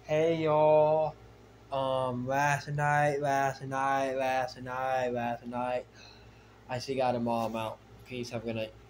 Hey y'all. Last night, I actually got a mom out. Peace. Have a good night.